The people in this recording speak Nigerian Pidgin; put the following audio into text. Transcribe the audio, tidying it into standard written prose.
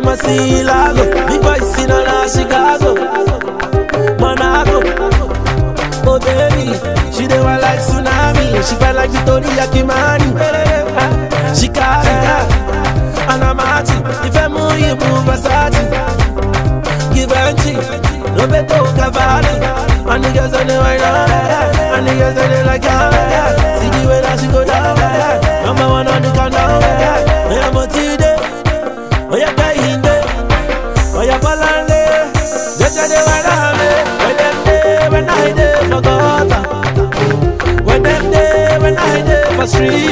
I'ma see Lago. Big boy seen on Chicago, Monaco. Oh baby, she dey want like tsunami. She felt like Victoria Kimani. She carry her, and I'm at it. If I move, you move Versace. Give her cheek, Roberto Cavalli. And the girls on the right now, and the girls on the like yeah. See the way that she go down, number one on the countdown. I am a T-Day, oh yeah, Kahinde, oh yeah, Balande. Just a day when I'm when I day forgot. When them day when I day for street.